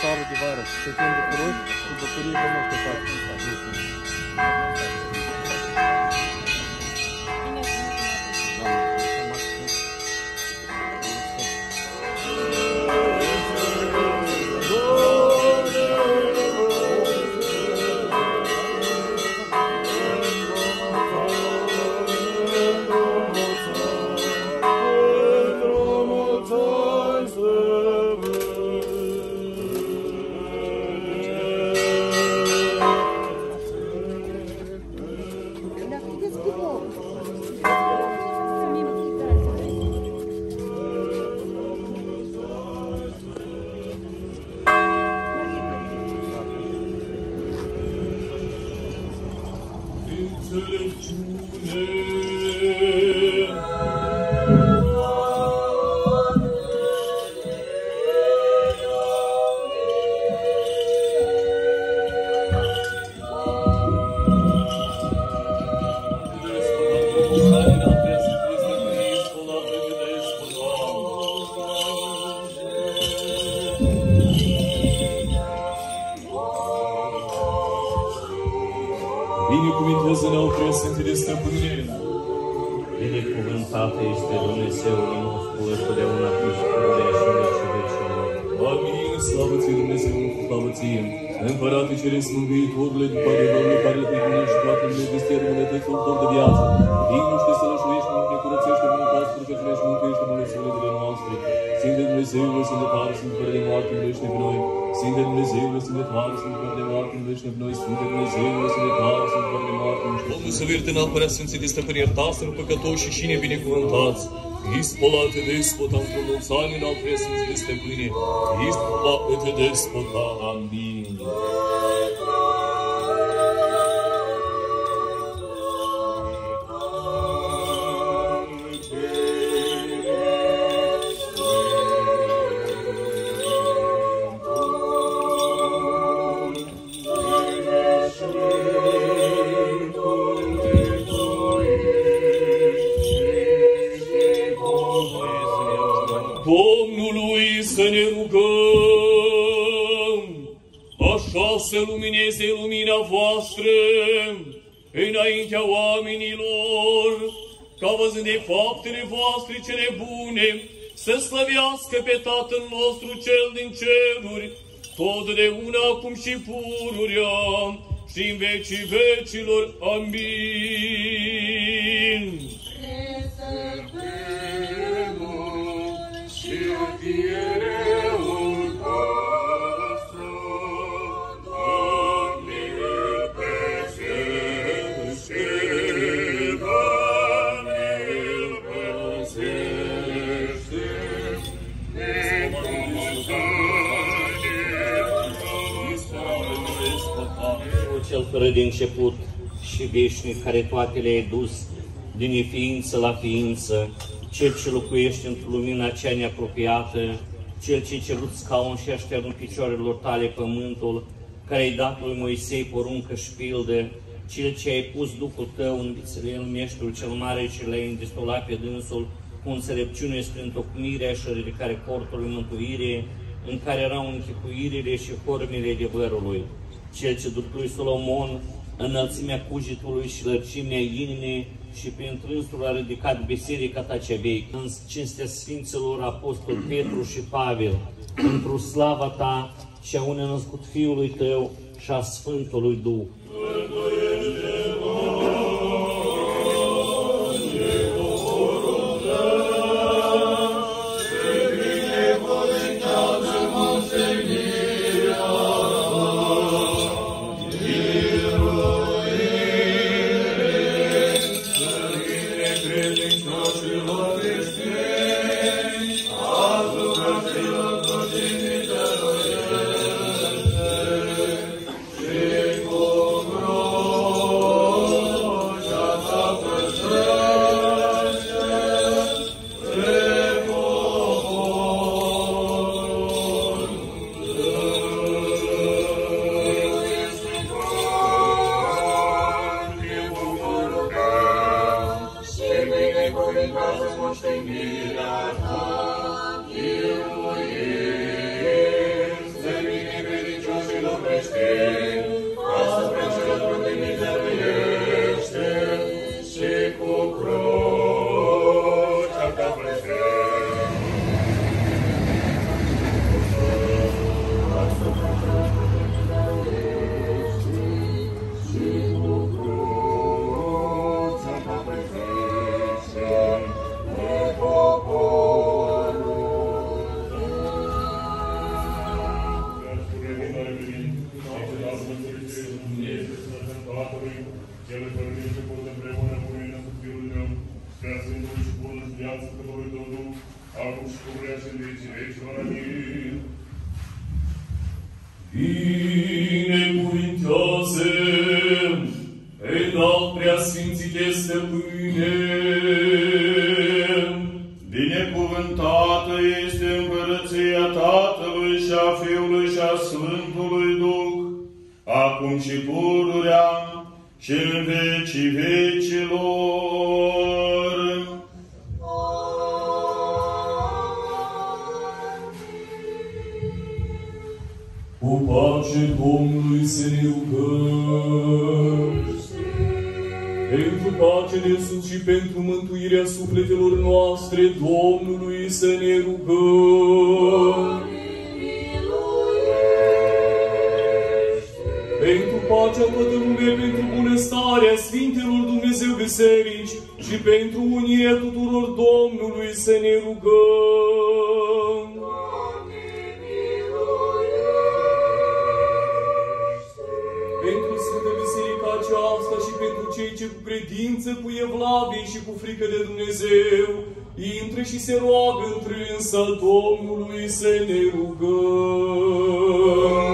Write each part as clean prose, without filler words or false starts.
sărbătoare de vară, să fim bucuroși și bucurii vom aștepta. Binecuvintează-ne-au preasfântite stăpâne. Binecuvântat este Dumnezeul nostru, totdeauna și pururea și în vecii vecilor. Amin, slavă ție Dumnezeu, slavă ție. Împărate Ceresc, Mântuitorule, după adevărul care te primești și toată lumea vestie rămânătăți un de viață. Dinuște să lășuiești, nu te curățește, nu pasă, purcăciuiești, mântuiește mulțimile noastre. Sfinte Dumnezeule, Sfinte tare, Sfinte fără de moarte, miluiește pe noi. Sfinte Dumnezeule, Sfinte tare, Sfinte fără de moarte, miluiește pe noi. Sfinte Dumnezeule, Sfinte tare, Sfinte fără de moarte, miluiește pe noi. Domnul să vârte în apărea Sfinții de Stăpâni, iertați-ne păcătoși și cine binecuvântați. Ispolate despota într-o mulți ani în al preasfinții de Stăpâne. Ispolate despota, amin. Domnului să ne rugăm, așa să lumineze lumina voastră înaintea oamenilor, ca văzând de faptele voastre cele bune, să slăvească pe Tatăl nostru cel din ceruri, totdeauna acum și pururea și în vecii vecilor. Amin. Cel fără de început și veșnic, care toate le-ai dus din neființă la ființă, Cel ce locuiește într-o lumina cea neapropiată, Cel ce-ai cerut scaun și aștept în picioarelor tale pământul, care ai dat lui Moisei poruncă și pildă, Cel ce ai pus Duhul tău în Bițelel, meșterul cel mare, ce l-ai îndestolat pe dânsul cu înțelepciune spre întocmirea și ridicarea corpului mântuire, în care erau închipuirile și formele adevărului. Cel ce după lui Solomon, înălțimea cugetului și lărcimea inimii și prin trânsul a ridicat biserica ta cea veche, în cinstea Sfinților Apostol Petru și Pavel, într-o slava ta și a unui născut Fiului tău și a Sfântului Duh. Oh pururea și în vecii vecilor. Amin. Binecuvintează pe înalt preasfințite stăpâne. Binecuvântată este împărăția Tatălui și a Fiului și a Sfântului Duh, acum și pururea și în vecii vecilor. Cu pace Domnului să ne rugăm. Pentru pace de sus și pentru mântuirea sufletelor noastre, Domnului să ne rugăm. Pentru pacea toată lumea, pentru bunăstarea Sfintelor Dumnezeu Biserici și pentru unirea tuturor Domnului să ne rugăm. Pentru Sfântă Biserica aceasta și pentru cei ce cu credință, cu evlavie și cu frică de Dumnezeu intră și se roagă întrânsa Domnului să ne rugăm.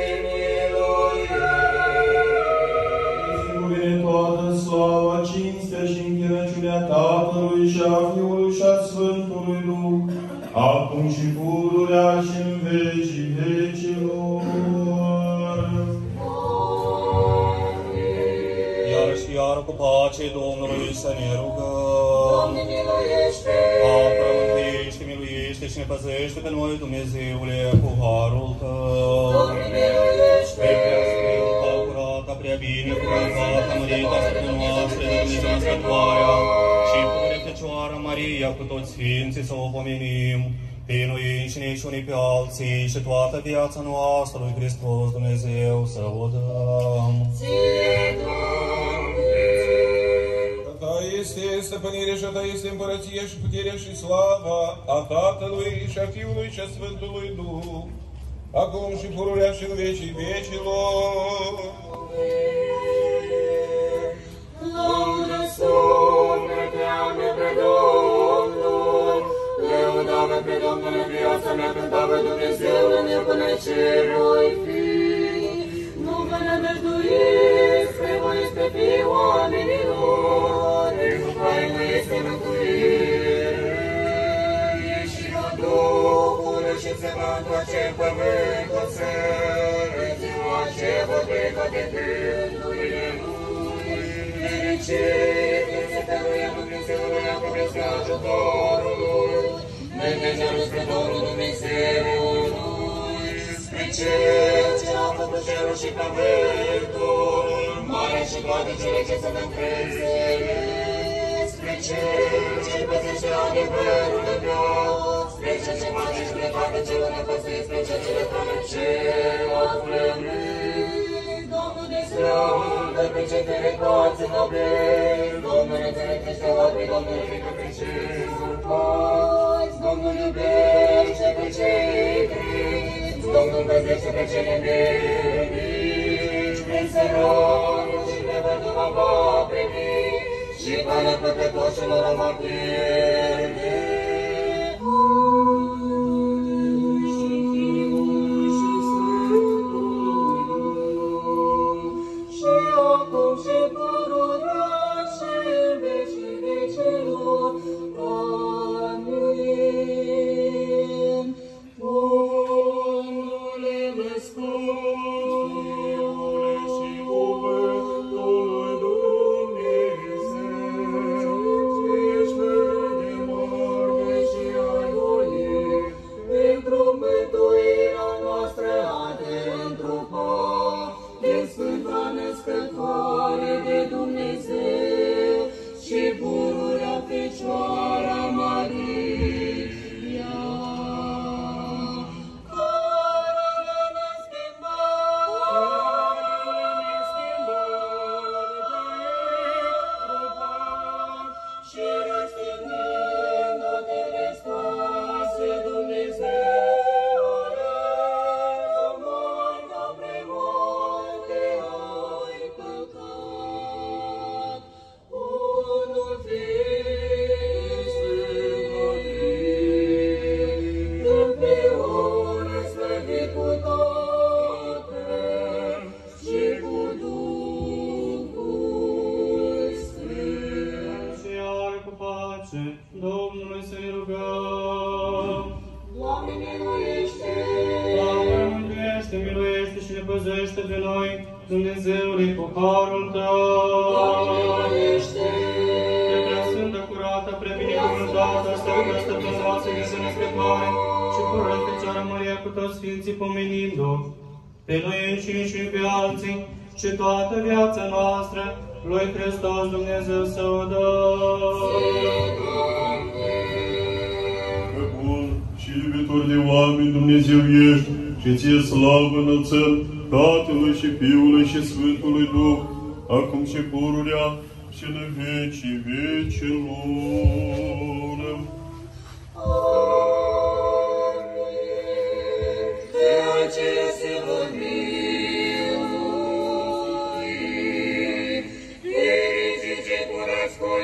Toată slava, cinstea și închinăciunea Tatălui și a Fiului și a Sfântului Duh, acum și pururea și în vecii vecilor. Iar și iar cu pace Domnului să ne rugăm. Doamne, miluiește! Apără, mântuiește, miluiește și ne păzește pe noi, Dumnezeule, cu harul Tău. Doamne, miluiește! Pe prea sfânta, curată, prea binecuvântată, mărita Sfântă noastră de Dumnezeu Născătoarea și Putere Fecioară Maria, cu toți Sfinții să o pomenim, pe noi înșine și unii pe alții și toată viața noastră lui Hristos Dumnezeu să o dăm. Ție, Doamne! Ta este stăpânirea și a Ta este împărăția și puterea și slava a Tatălui și a Fiului și a Sfântului Duh, acum și pururea și în vecii vecilor. Laudă sufleteam-ne pe Domnul, lăudă-mă pe Domnul în viața mea, cântă-mă Dumnezeul meu până ce voi fi. Nu vă nădăjduiți pe voi spre fii oamenilor, pentru care nu este mântuire. Ieși-vă Duhul și se va întoarce în pământul țării, ziua ce vor trec toate gândurile Lui. Fericit este căruia Dumnezeului a promis ca ajutorul Lui, Dumnezeul spre Domnul Dumnezeul Lui, spre Cel ce a făcut cerul și pământul, mare și toate cele ce se întreze, spre Cel ce păzește adevărul de viață, spre Cel ce face și de toate cele nepăsări, spre Cel ce le trage cel aflământ. Domnul dezleagă pe cei care toți înobezi, Domnul înțelepțește orbii, Domnul ridică pe cei surpați, Domnul iubește pe cei triți, Domnul păzește pe cei nemernici, pe săracul și pe văduva va primi, și pe nepăcătoșilor o va pierde. Și pururea și în vecii vecilor. Amin. Domnule născutule și cuvântului Dumnezeu, ce ești de mare, păzește pe noi, Dumnezeule, cu harul Tău. Doamne, Pe preasfântă, curată, prebinecuvântată, stărută, stăpânoasă, visă născătoare și pururea Fecioară Maria cu toți Sfinții pomenindu pe noi înșine și pe alții și toată viața noastră, lui Hristos Dumnezeu să o dă. Bun și iubitor de oameni Dumnezeu ești și ție slavă înălțăm Tatălui și Fiului și Sfântului Duh, acum și pururea și în vecii vecilor. de aceea se vor milui, fericiți cei curați cu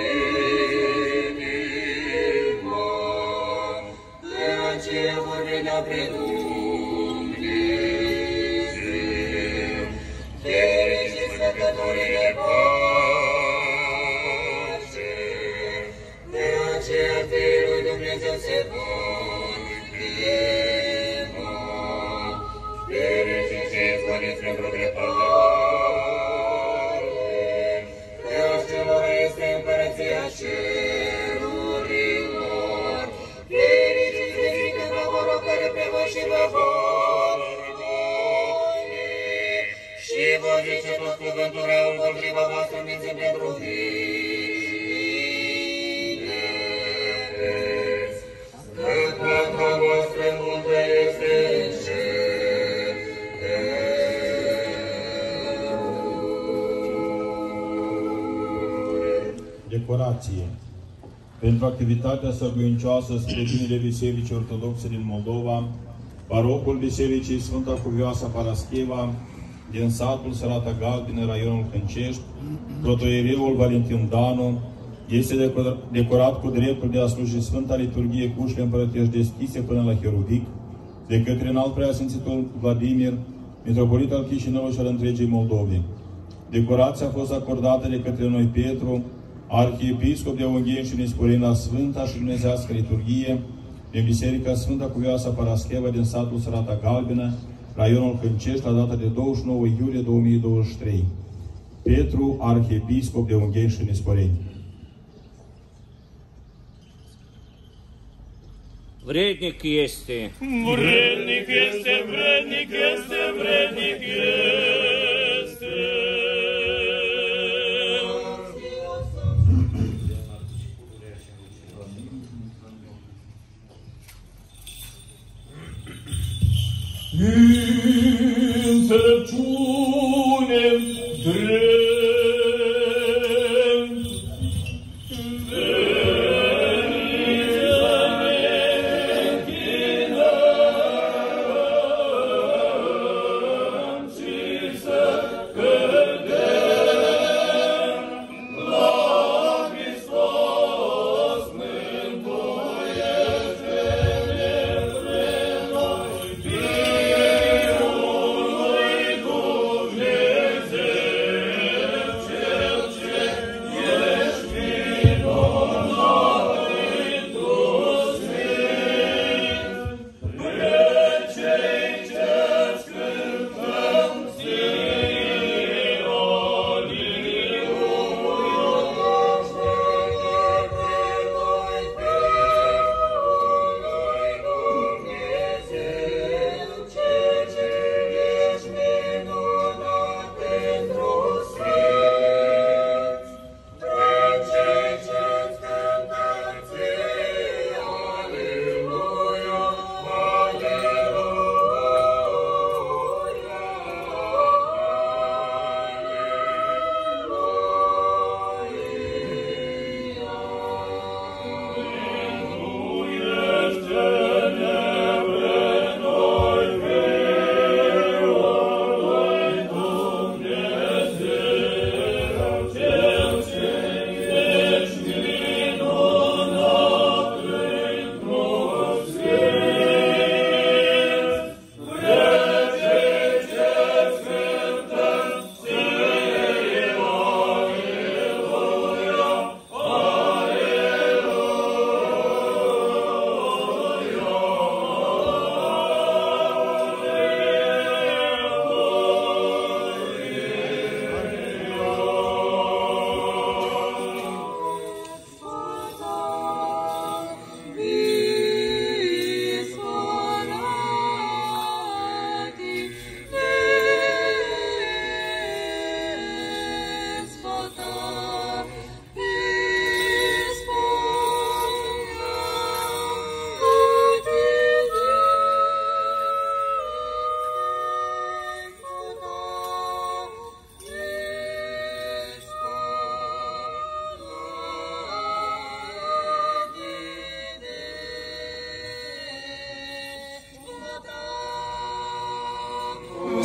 inima, de aceea vor vedea pe Dumnezeu, fericiți făcătorii de pace, de aceea Fiul lui Dumnezeu se vor chema, fericiți cei izgoniți pentru dreptate, de acelora este împărăția cerurilor, fericiți cei de favorul care pe voi și vă vor urmări, și voi zice tot cuvântul rău împotriva voastră minții pentru bine. Că plata voastră multă este în cer. Decorație. Pentru activitatea sărbăuncioasă spre binele Bisericii Ortodoxe din Moldova, parocul Bisericii Sfânta Cuvioasa Parascheva din satul Sărata Galbenă, raionul Hâncești, protoiereul Valentin Danu, este decorat cu dreptul de a sluji Sfânta Liturghie cu ușile împărătești deschise până la Heruvic, de către înalt preasfințitul Vladimir, mitropolit al Chișinăului și al întregii Moldove. Decorația a fost acordată de către noi Petru, arhiepiscop de Ungheni și Nisporeni la Sfânta și Dumnezească Liturghie din Biserica Sfânta Cuvioasa Parascheva din satul Sărata Galbenă, raionul Hâncești, la data de 29 iulie 2023. Petru, arhiepiscop de Ungheni și Nisporeni. Vrednic este, Vrednic este, vrednic este, vrednic este. Înțelepciune drept. Fiul lui Dumnezeu,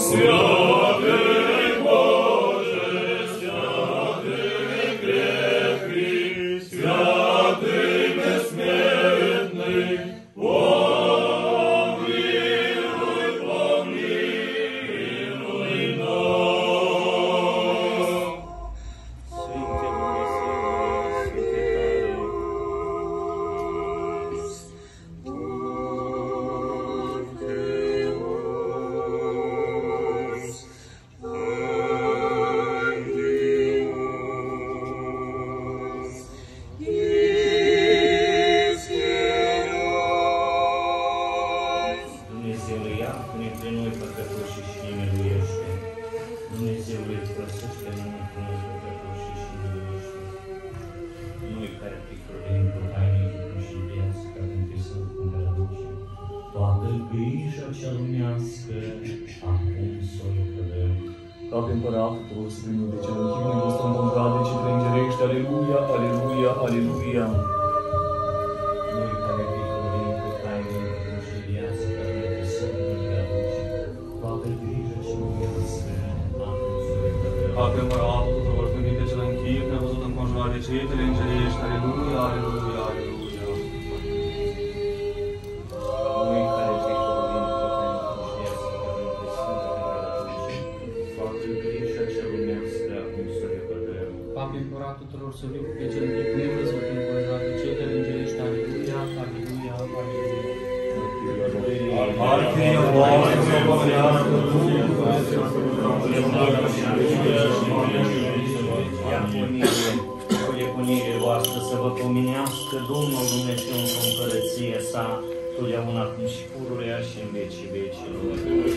Diaconie voastră să vă pomenească Domnul Dumnezeu în împărăția sa, totdeauna acum și pururea și în vecii vecilor.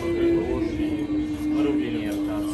Mă rog, bine iertați.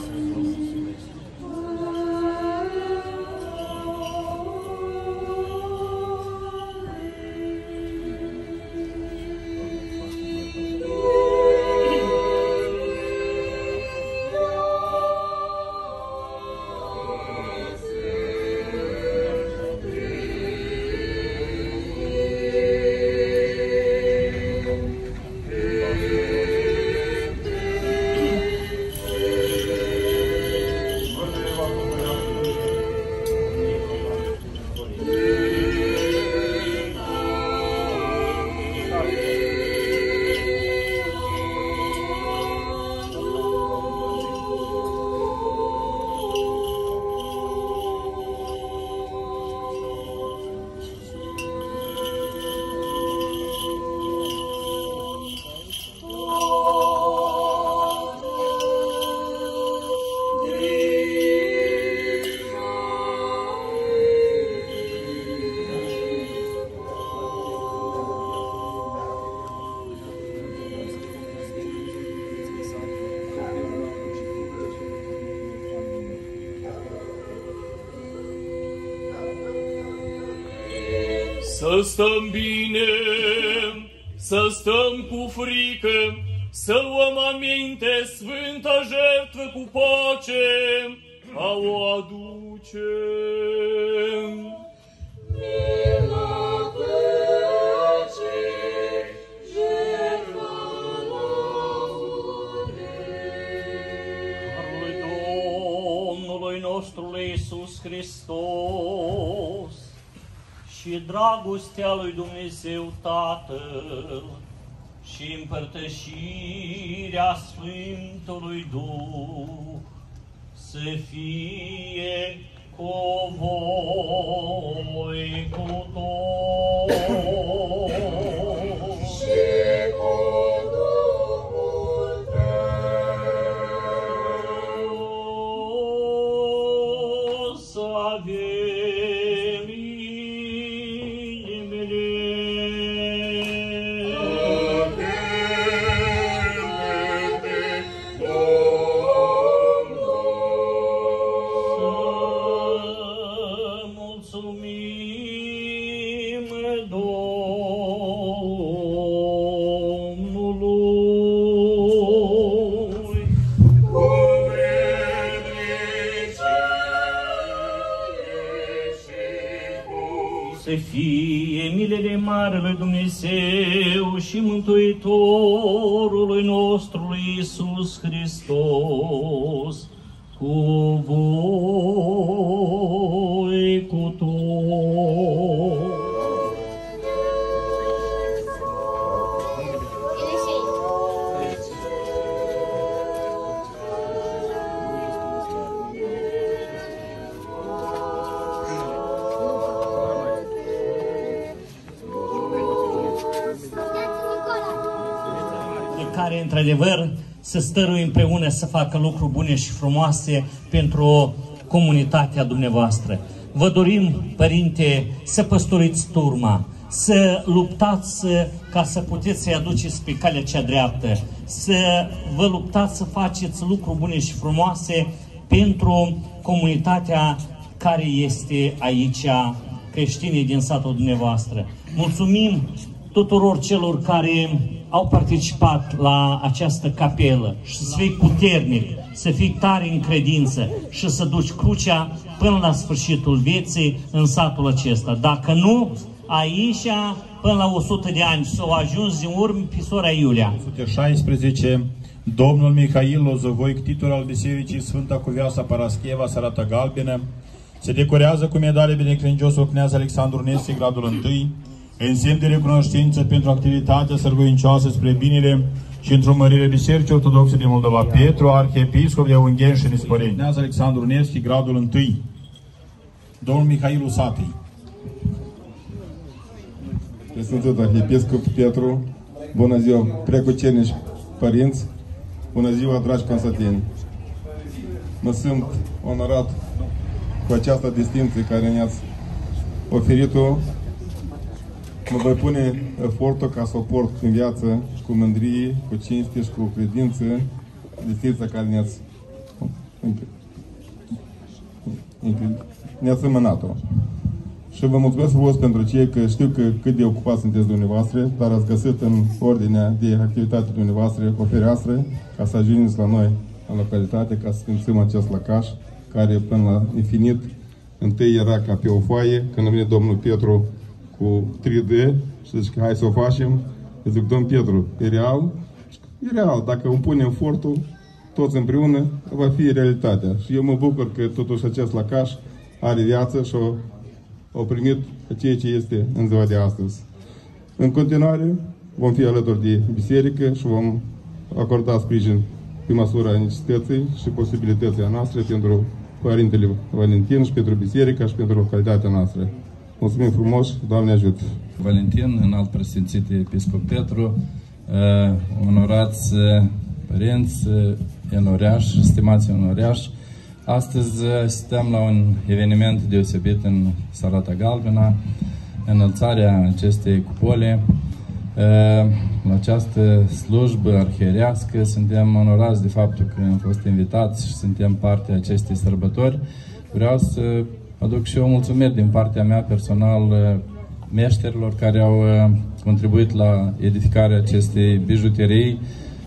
Să stăm bine, să stăm cu frică, să luăm aminte, sfântă jertfă cu pace, a o aducem. Mila păcii, jertfa Harului Domnului nostru Iisus Hristos și dragostea lui Dumnezeu Tatăl și împărtășirea Sfântului Duh să fie cu voi cu toți. și cu Duhul tău. Să avem inimile să mulțumim Domnului. Să fie milele mari lui Dumnezeu și Mântuitorului nostru Iisus Hristos, cu voi, cu toți. Care, într-adevăr, să stărui împreună să facă lucruri bune și frumoase pentru comunitatea dumneavoastră. Vă dorim, Părinte, să păstoriți turma, să luptați ca să puteți să-i aduceți pe calea cea dreaptă, să vă luptați să faceți lucruri bune și frumoase pentru comunitatea care este aici, creștinii din satul dumneavoastră. Mulțumim tuturor celor care au participat la această capelă și să fii puternic, să fii tare în credință și să duci crucea până la sfârșitul vieții în satul acesta. Dacă nu, aici, până la 100 de ani, s-au ajuns din urmă pe sora Iulia. 116, domnul Mihail Lozovoi, ctitor al Bisericii Sfânta Cuvioasa Parascheva, Sărata Galbenă, se decorează cu medalie binecredinciosul Cneaz Alexandru Nesti, gradul 1, în semn de recunoștință pentru activitatea sărbătoncioasă spre binele și întrumărirea Bisericii Ortodoxe din Moldova, Petru, arhiepiscop de Ungheni și Nisporeni. Cneaz Alexandru Nesti, gradul 1, domnul Mihail Usatei. Preasfințitul arhiepiscop Petru, bună ziua, preacucernici părinți, bună ziua, dragi consateni. Mă simt onorat cu această distinție care ne-ați oferit-o. Mă voi pune efortul ca să o port în viață cu mândrie, cu cinste și cu credință, distinția care ne-ați înmânat-o. Și vă mulțumesc frumos pentru cei că știu că cât de ocupați sunteți dumneavoastră, dar ați găsit în ordinea de activitate dumneavoastră o fereastră ca să ajungeți la noi, în localitate, ca să sfințim acest lăcaș, care până la infinit, întâi era ca pe o foaie, când a venit domnul Petru cu 3D și zice că hai să o facem, îi zic, domn Petru, e real? E real, dacă îmi punem efortul, toți împreună, va fi realitatea. Și eu mă bucur că totuși acest lăcaș are viață și au primit ceea ce este în ziua de astăzi. În continuare, vom fi alături de biserică și vom acorda sprijin pe măsura necesității și posibilității noastre pentru Părintele Valentin și pentru biserica și pentru localitatea noastră. Mulțumim frumos, Doamne ajută! Valentin, înalt preasfințit episcop Petru, onorați părinți, enoriași, stimați enoriași, astăzi asistăm la un eveniment deosebit în Sărata Galbenă, înălțarea acestei cupole. La această slujbă arhierească suntem onorați de faptul că am fost invitați și suntem parte a acestei sărbători. Vreau să aduc și eu mulțumiri din partea mea personal meșterilor care au contribuit la edificarea acestei bijuterii,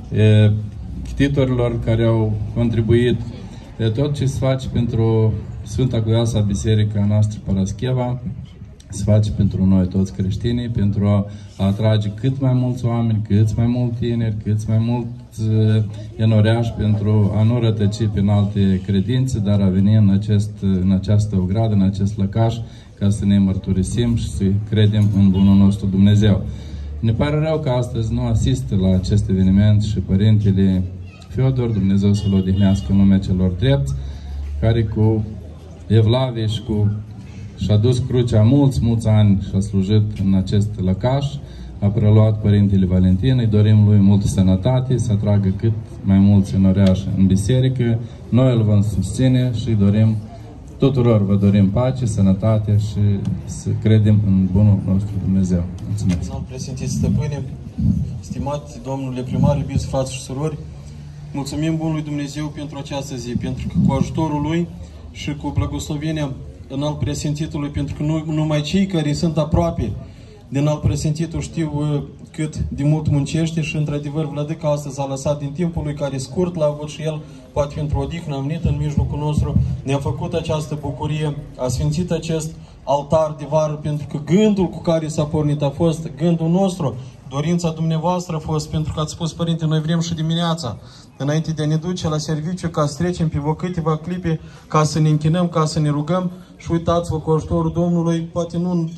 ctitorilor care au contribuit de tot ce se face pentru Sfânta Cuvioasa Biserica noastră Parascheva, se face pentru noi toți creștinii, pentru a atrage cât mai mulți oameni, cât mai mulți tineri, cât mai mulți enoreași, pentru a nu rătăci prin alte credințe, dar a veni în această ogradă, în acest lăcaș, ca să ne mărturisim și să credem în bunul nostru Dumnezeu. Ne pare rău că astăzi nu asistă la acest eveniment și Părintele Fiodor, Dumnezeu să-l odihnească în lumea celor drepți, care cu evlavie și și-a dus crucea mulți ani și a slujit în acest lăcaș, a preluat Părintele Valentin, îi dorim lui multă sănătate, să atragă cât mai mulți enoreași în biserică, noi îl vom susține și dorim tuturor, vă dorim pace, sănătate și să credem în bunul nostru Dumnezeu. Mulțumesc! Domnul preasfințit stăpâne, stimați domnule primar, iubiți frați și surori, mulțumim bunului Dumnezeu pentru această zi, pentru că cu ajutorul lui și cu blagoslovenia înalt preasfințitului, pentru că nu numai cei care sunt aproape de înalt preasfințitul știu cât de mult muncește și într-adevăr Vladăca astăzi a lăsat din timpul lui care scurt l-a avut și el, poate pentru odihnă, am venit în mijlocul nostru, ne-a făcut această bucurie, a sfințit acest altar de vară, pentru că gândul cu care s-a pornit a fost gândul nostru Dorința dumneavoastră a fost, pentru că ați spus, Părinte, noi vrem și dimineața, înainte de a ne duce la serviciu, ca să trecem pe vă câteva clipe, ca să ne închinăm, ca să ne rugăm și uitați-vă cu ajutorul Domnului, poate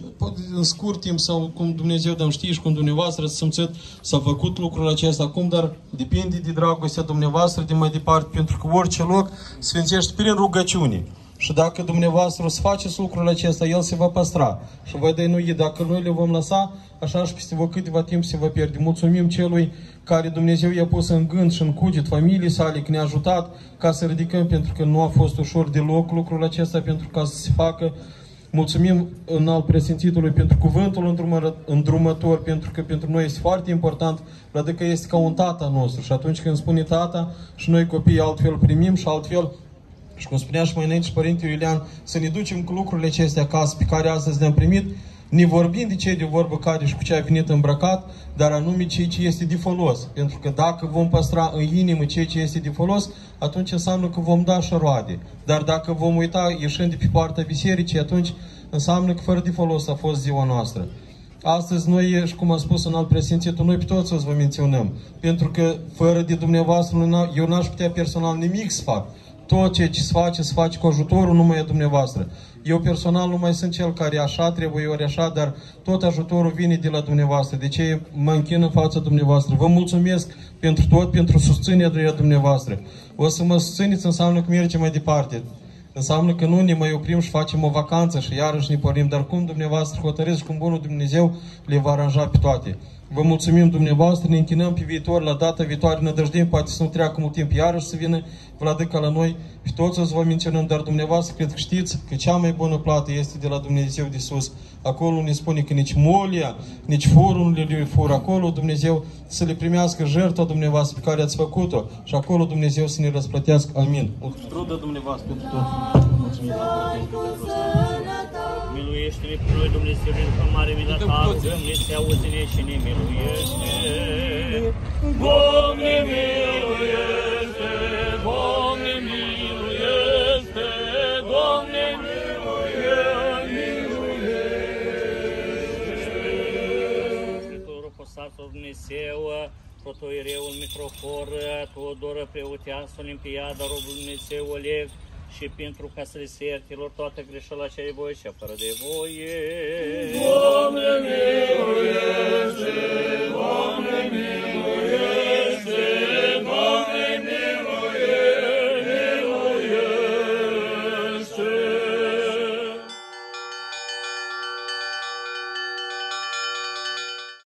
în scurt timp sau cum Dumnezeu dăm știe și cum dumneavoastră ați simțit, s-a făcut lucrul acesta acum, dar depinde de dragostea dumneavoastră de mai departe, pentru că orice loc sfințește prin rugăciune. Și dacă dumneavoastră o să faceți lucrul acesta, el se va păstra și va dăinui. Dacă noi le vom lăsa, așa și peste câteva timp se va pierde. Mulțumim celui care Dumnezeu i-a pus în gând și în cuget familiei sale, că ne-a ajutat ca să ridicăm, pentru că nu a fost ușor deloc lucrul acesta pentru ca să se facă. Mulțumim în al presimțitului pentru cuvântul îndrumător, pentru că pentru noi este foarte important, adică este ca un tata nostru și atunci când spune tata și noi copiii altfel primim și altfel. Și cum spunea și mai înainte și Părinte Iulian, să ne ducem cu lucrurile acestea acasă pe care astăzi le-am primit, ne vorbim de cei de vorbă care și cu ce a venit îmbrăcat, dar anume ceea ce este de folos. Pentru că dacă vom păstra în inimă ceea ce este de folos, atunci înseamnă că vom da și roade. Dar dacă vom uita ieșind de pe poarta bisericii, atunci înseamnă că fără de folos a fost ziua noastră. Astăzi noi, și cum am spus în alt presimțitul, noi pe toți o să vă menționăm. Pentru că fără de dumneavoastră eu n-aș putea personal nimic să fac. Tot ce se face cu ajutorul numai a dumneavoastră. Eu personal nu mai sunt cel care așa trebuie, ori așa, dar tot ajutorul vine de la dumneavoastră. De ce mă închin în fața dumneavoastră? Vă mulțumesc pentru tot, pentru susținerea dumneavoastră. O să mă susțineți, înseamnă că mergem mai departe. Înseamnă că nu ne mai oprim și facem o vacanță și iarăși ne pornim, dar cum dumneavoastră hotărâți și cum bunul Dumnezeu le va aranja pe toate. Vă mulțumim dumneavoastră, ne închinăm pe viitor, la data viitoare ne dăjdim, poate să nu treacă mult timp iarăși să vină Vladica la noi, pe toți o să vă menționăm, dar dumneavoastră cred că știți că cea mai bună plată este de la Dumnezeu de sus. Acolo ne spune că nici molia, nici furul nu le fură, acolo Dumnezeu să le primească jertfa dumneavoastră pe care ați făcut-o și acolo Dumnezeu să ne răsplătească. Amin. Trudă dumneavoastră pentru tot. Mulțumim. Miluiește-ne pe noi, Dumnezeu, după mare mila ta, rugăm-ne, se auzi-ne și ne miluiește. Doamne, miluiește! Doamne, miluiește! Doamne, miluiește! Scriitorul Posatului Dumnezeu, protoireul Mitrofor, Teodoră, preoteasă, Olimpiada, robul Dumnezeu, Oleg, și pentru ca să le se iertilor toată greșeala ce ai voie și fără de voie. Doamne, miluiește! Doamne, miluiește!